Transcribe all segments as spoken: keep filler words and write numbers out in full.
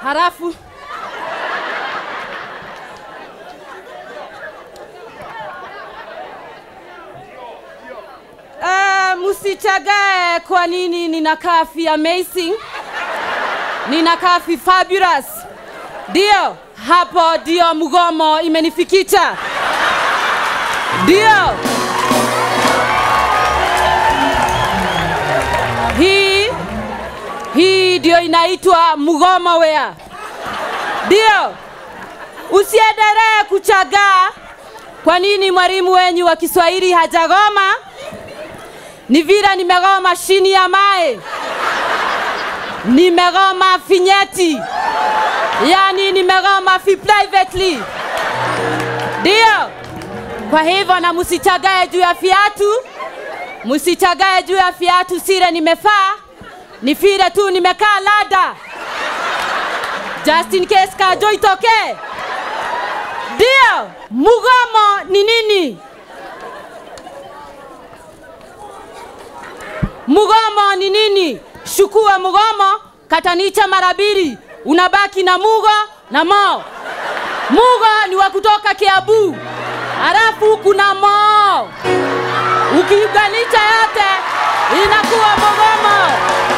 Halafu Uh, musichagae kwa nini ninakaa fi amazing, ninakaa fi fabulous. Dio, hapo dio mgomo imenifikisha. Dio. Hii, hii dio inaitwa mgomo wea. Dio, usiendelee kuchagaa kwa nini mwalimu wenyu wa Kiswahili hajagoma. Ni vile nimegoma chini ya mae. Nimegoma finyeti. Yani nimegoma fi privately. Dio. Kwa hivyo na musichagae juu ya fiatu. Musichagae juu ya fiatu sire nimefaa. Ni fire tu nimekaa lada. Just in case kajo itoke. Dio. Mugomo ni nini? Mugomo ni nini? Shukua mugomo, katanicha marabiri, unabaki na mugo na mo. Mugo ni wa kutoka Kiambu, halafu kuna mo. Ukiunganisha yote inakuwa mugomo.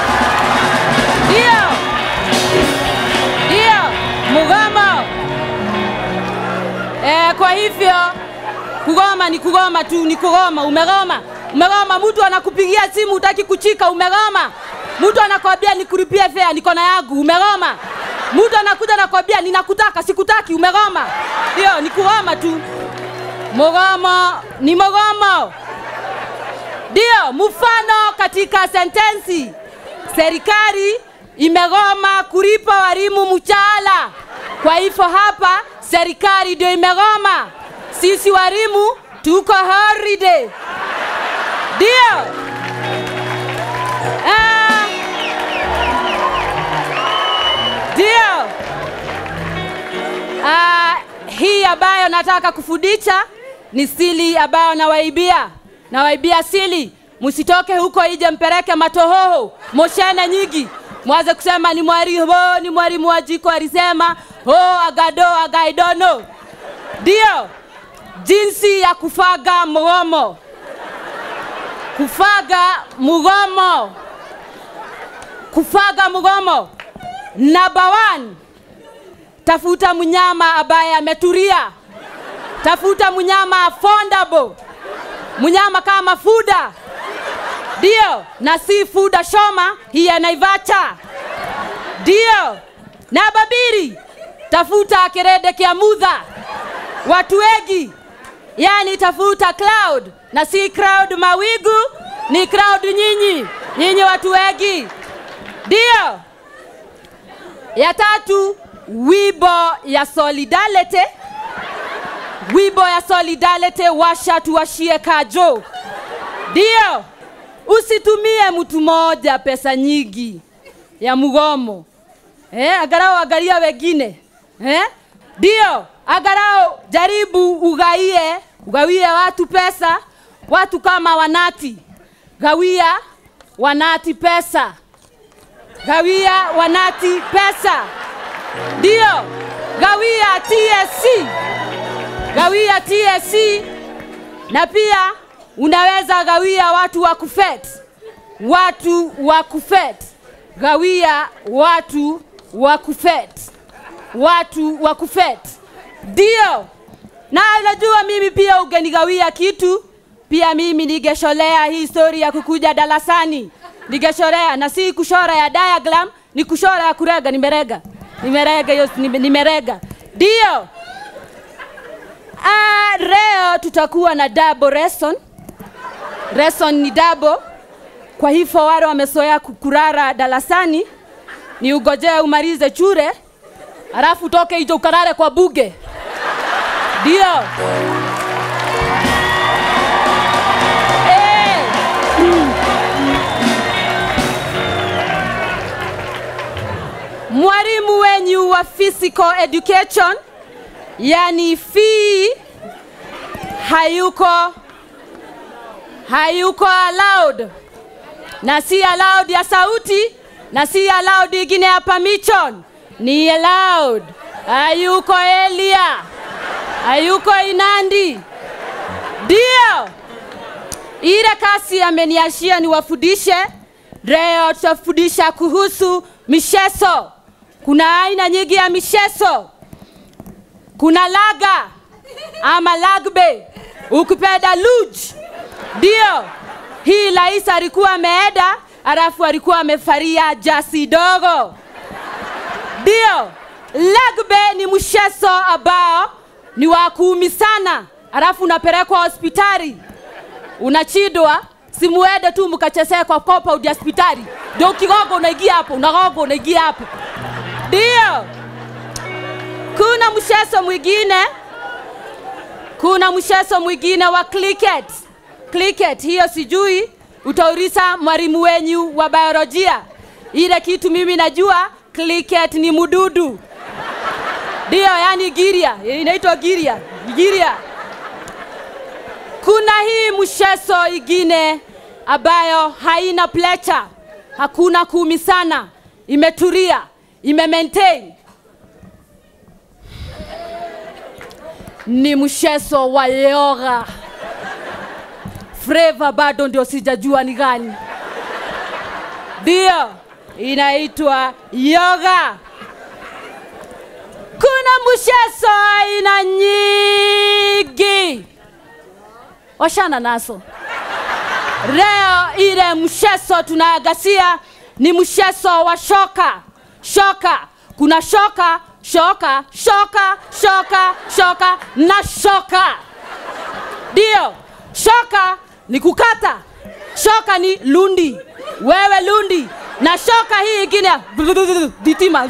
Ndio. Ndio, mugomo. Eh, kwa hivyo kugoma ni kugoma tu, ni kugoma, umegoma. Umegoma, mtu anakupigia simu utaki kuchika, umegoma. Mtu anakwambia nikulipie fare niko na yangu, umegoma. Mtu anakuja anakwambia ninakutaka sikutaki, umegoma. Ndio, ni kugoma tu. Mugomo ni mugomo. Ndio, mfano katika sentensi. Serikali imegoma kulipa walimu mshahara. Kwa hivyo hapa serikali ndio imegoma. Sisi walimu tuko holiday. Dio. Ah. Dio. Ah, hii ambayo nataka kufundisha ni sili ambayo nawaibia. Nawaibia sili. Musitoke huko ije mpeleke matohoho, moshene nyingi. Mwaze kusema ni mwalimu, ni mwalimu wa jiko alisema, oh agado agaidono. Dio. Jinsi ya kufaga mugomo. Kufaga mugomo. Kufaga mugomo. Number one. Tafuta mnyama ambaye ametulia. Tafuta mnyama affordable. Mnyama kama Fuda. Dio, na si Fuda Shoma, hii Naivasha. Dio. Namba mbili. Tafuta Kerede Kiamudha. Watu wengi. Yani tafuta cloud. Na si crowd mawigu, ni crowd nyinyi. Nyinyi watu wengi. Dio. Ya tatu, wibo ya solidarity. Wibo ya solidarity washa tuwashie kajo. Dio. Usitumie mtu moja pesa nyingi ya mugomo. Eh, agarao agaria wengine. Eh? Dio, agarao jaribu ugaie, ugawie watu pesa. Watu kama wanati. Gawia wanati pesa. Gawia wanati pesa. Dio. Gawia T S C. Gawia T S C. Na pia unaweza gawia watu wa kufet. Watu wa kufet. Gawia watu wa kufet. Watu wa kufet. Dio. Na unajua mimi pia ugenigawia kitu. Pia mimi nigesholea hii story ya kukuja darasani. Nigesholea na si kushora ya diagram, ni kushora ya kurega, nimerega. Nimerega hiyo nimerega. Dio. Ah, leo tutakuwa na double lesson. Lesson ni double. Kwa hivyo wale wamesoea kurara darasani, ni ugojee umalize chure, alafu toke hicho ukarare kwa buge. Dio. Mwalimu wenyu wa physical education, yani fee, hayuko hayuko allowed. Na si allowed ya sauti, na si allowed ingine ya permission. ni allowed. Hayuko Elia, hayuko Inandi. Dio, ile kasi ameniashia ni wafundishe. Leo tutafundisha kuhusu misheso. Kuna aina nyingi ya misheso. Kuna laga ama lagbe, ukipenda luj. Dio, hii Laisa alikuwa ameenda, alafu alikuwa amefaria jasi dogo. Dio, lagbe ni msheso ambao ni wa kuumi sana, alafu unapelekwa hospitali. Unachidwa, simuende tu mkachezea kwa kopa udi hospitali. Ndio kigogo unaingia hapo, unagogo unaingia hapo. Dio, kuna msheso mwingine, kuna msheso mwingine wa cricket. Cricket, hiyo sijui, utaulisa mwalimu wenyu wa biolojia. Ile kitu mimi najua, cricket ni mududu. Dio, yani giria, inaitwa giria, giria. Kuna hii msheso ingine ambayo haina plecha, hakuna kuumi sana, imetulia, ime-maintain. Ni msheso wa yoga. Flavor bado ndio sijajua ni gani. Dio, inaitwa yoga. Kuna msheso aina nyingi, washana naso. Leo ile msheso tunaagasia ni msheso wa shoka. Shoka, kuna shoka, shoka, shoka, shoka, shoka na shoka. Dio, shoka ni kukata, shoka ni lundi, wewe lundi. Na shoka hii ingine ditima,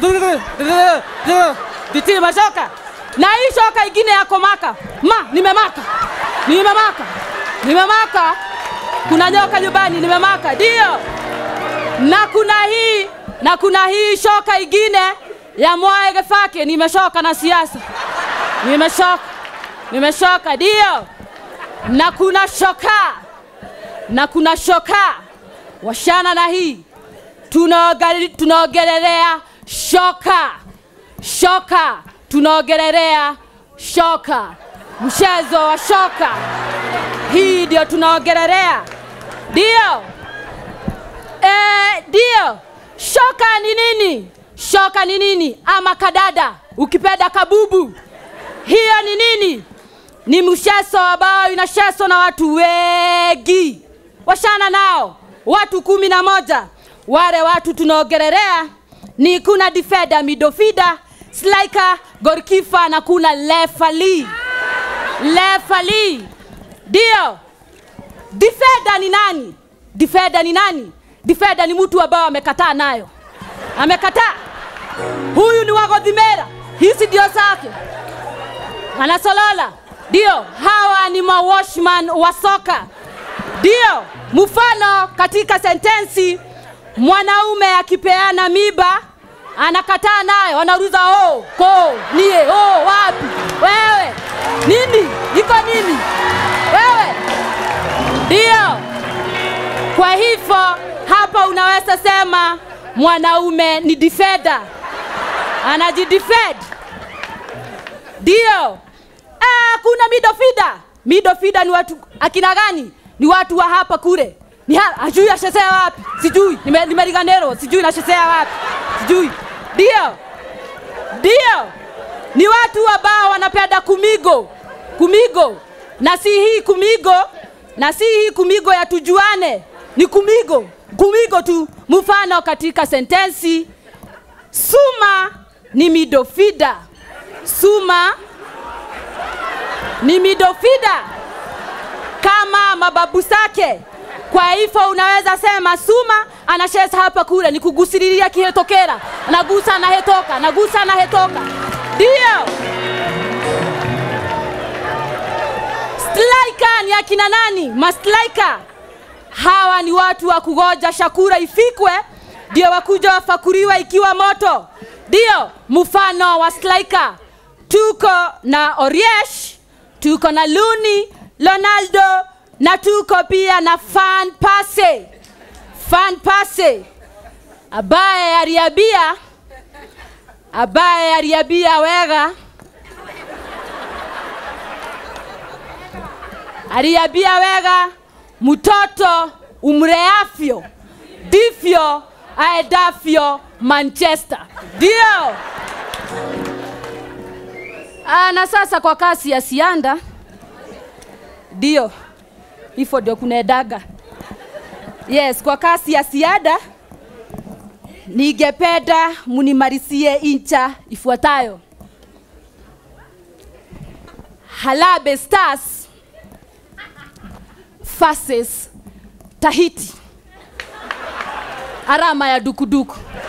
ditima shoka. Na hii shoka ingine ya komaka, ma nimemaka, nimemaka, nimemaka. Kuna nyoka nyumbani, nimemaka. Dio, na kuna hii, na kuna hii shoka ingine ya Mwai Kibaki, nimeshoka na siasa, nimeshoka, nimeshoka. Dio, na kuna shoka, na kuna shoka, washana na hii. Tunaogelelea shoka, shoka, tunaogelelea shoka, mchezo wa shoka. Hii ndio tunaogelelea. Dio, eh, dio, shoka ni nini? Shoka ni nini? Ama kadada, ukipenda kabubu. Hiyo ni nini? Ni msheso ambao inasheso na watu wengi. Washana nao, watu kumi na moja. Wale watu tunaogelelea ni kuna defender, midfielder, striker, goalkeeper na kuna referee. Referee. Dio, defender ni nani? Defender ni nani? Defender ni mtu ambao amekataa nayo. Amekataa. Huyu ni wagodhimera. Hizi ndio zake. Anasolola. Dio, hawa ni ma washman wa soka. Dio, mfano katika sentensi, mwanaume akipeana miba, anakataa nayo, anauliza oh, ko, nie, oh, wapi? Wewe, nini? Iko nini? Wewe. Dio, kwa hivyo hapa unaweza sema mwanaume ni defender. Anajidefend. Dio, ah, kuna midfielder. Midfielder ni watu akina gani? Ni watu wa hapa kule. Ni hapa, ajui ashesea wapi? Sijui. Nimeliganero, nime sijui nashesea wapi? Sijui. Dio. Dio. Ni watu ambao wanapenda kumigo. Kumigo. Na si hii kumigo, na si hii kumigo ya tujuane. Ni kumigo. Kumigo tu. Mfano katika sentensi, Suma ni midfielder. Suma ni midfielder kama mababu zake. Kwa hivyo unaweza sema Suma anacheza hapa kule, ni kugusiriria kihetokera. Anagusa na hetoka, anagusa na hetoka. Dio. Striker ni akina nani? Mastriker. Hawa ni watu wa kugoja shakura ifikwe, ndio wakuja wafakuriwa ikiwa moto. Dio, mfano wa striker. Tuko na Oriesh, tuko na Luni, Ronaldo, na tuko pia na Van Persie. Van Persie, abaye aliambia ambaye aliambia wega aliambia wega mtoto umreafyo ndivyo aendavyo Manchester. Ndio. Ah, na sasa kwa kasi ya sianda ndio hivyo ndio kunaendaga. Yes, kwa kasi ya siada ningependa munimalizie incha ifuatayo. Harambee Stars versus Tahiti. Alama ya dukuduku.